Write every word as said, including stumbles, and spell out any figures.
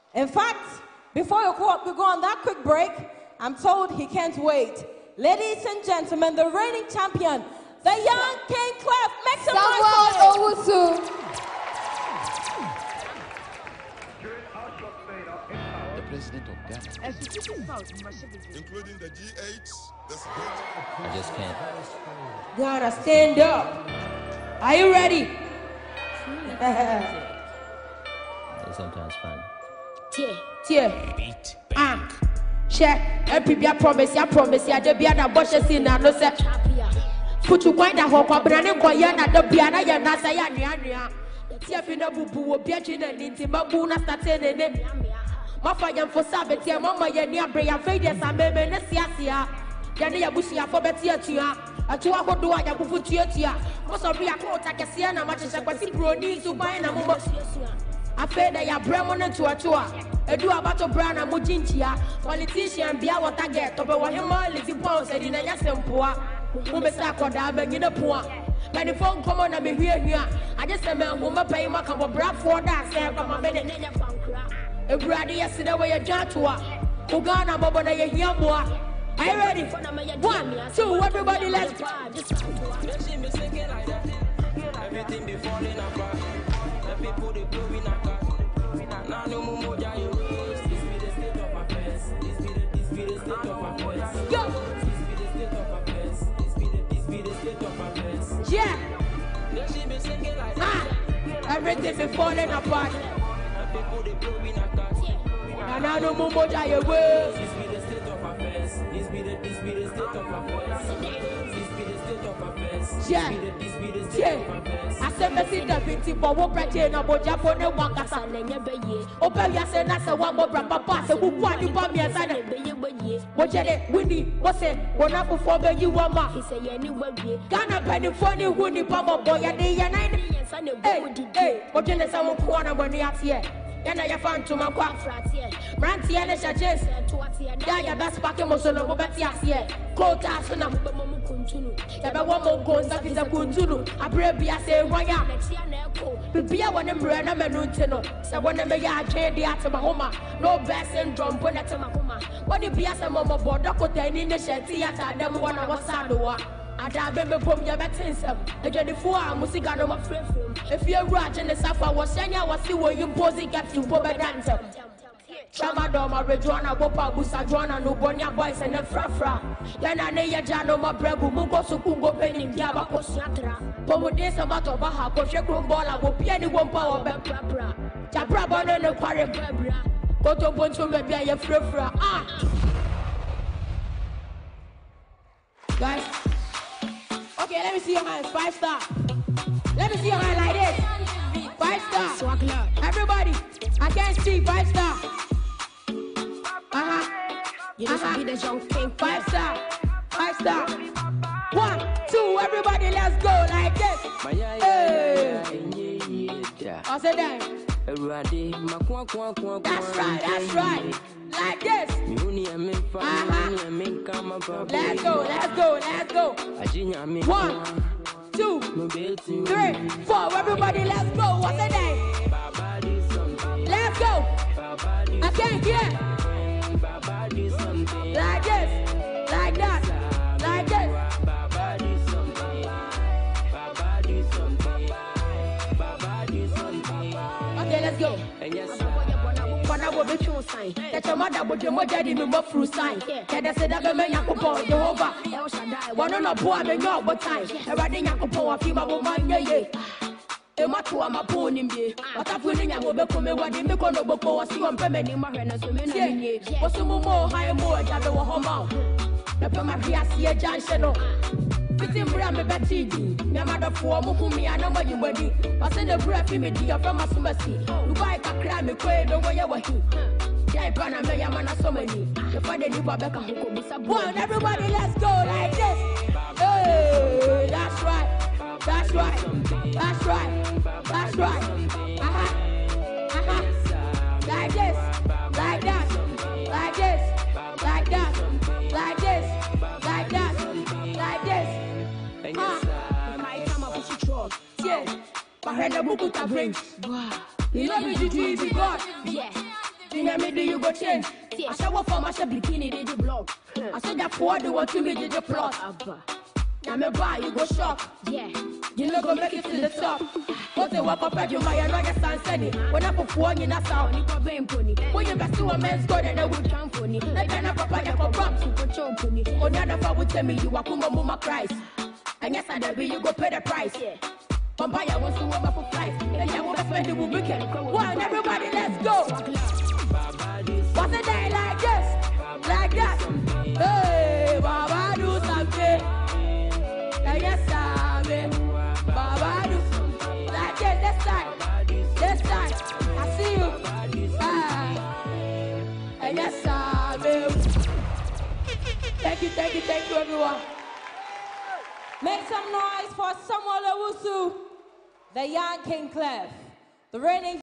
In fact, before we go, we go on that quick break, I'm told he can't wait. Ladies and gentlemen, the reigning champion, the young King Clef. Make some noise for him. The president of Ghana. Including the G eight, the I just can't. Ghana, stand up. Are you ready? It's sometimes fun. Tier, tier. Beat, ah, check. Every be a promise, I promise you. There be a bush in a no set. Put you quite a hawk, but I didn't go yet at the piano. You're not saying, yeah, yeah. If you know who will be a chin and into Babuna started in it. Mafia for Sabbath, your mamma, your near Bray, Faders, and Baby Nessiasia. Yania Bushia for Betia. A two hour do I have put Tia. Most of your court, I can see how much as I can see pro needs to buy a moment. I feel that you're Bremen to a tour. A do about a brand and Mujintia. Politician, be what I get, but what your mom is in pounds and in a yassam poor. Who be sacred, I beg in a poor. When the phone come on, I be here here. I just a man who may pay my cup of bra for that, say, from a minute in a funk. A brady yesterday where you're Jatua. Ugana, Bobana, you're here more. Are you ready? One, two, everybody, let's go. Everything be falling apart. Let me put it blue in a car. Now no more giant waves. This be the state of affairs. This be the this be the state of affairs. Yo. This be the state of affairs. This be the this be the state of affairs. Yeah. Then she be singing like ah. Everything be falling apart. Let me put it blue in a car. And now no more giant waves. This be the state of affairs. This be the this be the state of affairs. This be the state of affairs. Yeah. This be the state of affairs. I said, Messi, the fifty, but what pretend about Japan and Wakasa, and Yabe. Open your say, that's a one more papa, so who want you bought me a son? What did Winnie? What's it? When I perform, you want ma? He say, anyway, Ghana penny funny, Winnie, Papa, boy, and they are nine. Hey, hey, what did the someone corner when they are here? And I found to my quack frats here. Ranty and a churches. Yeah, that's back in Mosolo, but yes, yeah. Cold ass and I'm a woman goes up is a good tunu. I pray be a say, why am be a one and bread and a nutino. So when I may have trained the Atamahoma, no best syndrome when at Tamahoma. What if be as a mama board, Doctor in the shed theatre, them one of us Sadoa. I remember from your veterans. I did the four music on my friend. If you're right in the Safa was saying, I was see where you posing get to Boba Dancer. Chamadoma, Rejuana, Bopa, Busajuana, no Bonia boys and the Frafra. Then I know Jano, my brebu, Mugo Sukungo, Penny, Yabako Satra. Pomo days about Baha, Koshekrum Bola, will be any one power, Babra. Jabrabon and the Quarry Babra. Go to Bonto, maybe a Frafra. Ah, guys. Okay, let me see your hands. Five star. Let me see your hand like this. Five star. Everybody, I can't see. Five star. Uh-huh. You just uh-huh. Be the young king. Five star. Five star. One, two, everybody, let's go like this. Hey. I said that. That's right, that's right. Like this. Uh-huh. Let's go, let's go, let's go. One, two, three, four. Everybody, let's go. What's the name? Let's go. I can't hear. Like this, like that, like this. Okay, let's go. I will be true sign. That your mother would do more daddy me more through sign. That I said that me Yakupo Jehovah. One on a boy me no but time. I riding Yakupo a few my woman yeah. E matu ama poni mbe. Watafuni nyango be come wadi me kono boko wasi on peme ni mahena so me na nye. Osumu mo high mo jabe wo homa. Na pema bia sie janse no. Fitim bra me betiji. Nyamada fo mo humi anoma yibadi. Wase ne bra fi me dia from asumasi. Dubai kakra me kwe do wo ye wahi. Jai pana me yamana so many. The father ni babeka hoko bisa. One, everybody let's go like this. Hey, that's right. That's right. That's right. That's right. Uh-huh. Uh-huh. Like this. Like that. Like this. Like that. Like this. Like that. Like this. Ah. My time I push it wrong. Yeah. My head a book to bring. You know me to do God. Yeah. See me do you go change. I shall walk for my bikini did the blog. I said that for the what to me did the plot. Now me buy you go shock. Yeah. You no go make it to the top. What they walk up at you, my another son said it. When I put one in a sound, you go brain pony. When you best to a man's god and I would come for me. Like an apple, you go bump, super choke pony. On the other would tell me you are Kuma Mama Christ. And yes, I be you go pay the price. Yeah. Vampire wants to work up for flight. And you want to spend it with weekend. One, everybody, let's go. What's a day like this? Like that? Hey, Baba, do something. Yes, I Baba, do like it. This time, this time, I see you. Ah, yes, I Thank you, thank you, thank you, everyone. Make some noise for Samuel Owusu, the young King Clef, the reigning